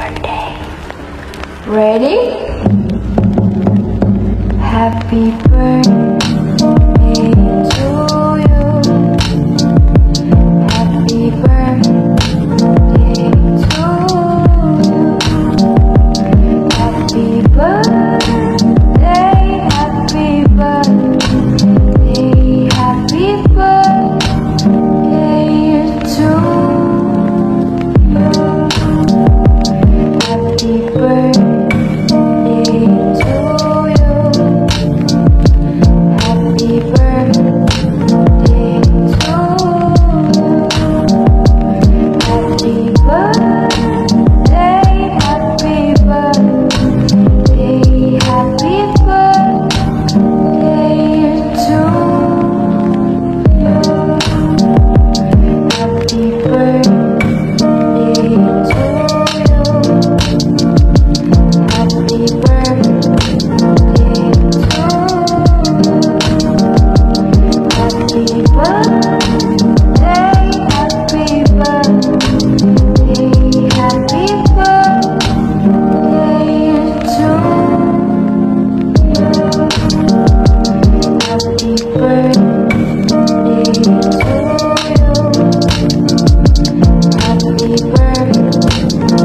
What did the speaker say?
birthday. Ready? Happy birthday to you. Happy birthday to you. Happy birthday, happy birthday, happy birthday to you. Happy birthday to you. Happy birthday to you. Happy birthday, happy birthday, happy birthday to you. Happy birthday to you. Happy birthday to you. Happy birthday, happy birthday, happy birthday to you. Happy birthday to you. Happy birthday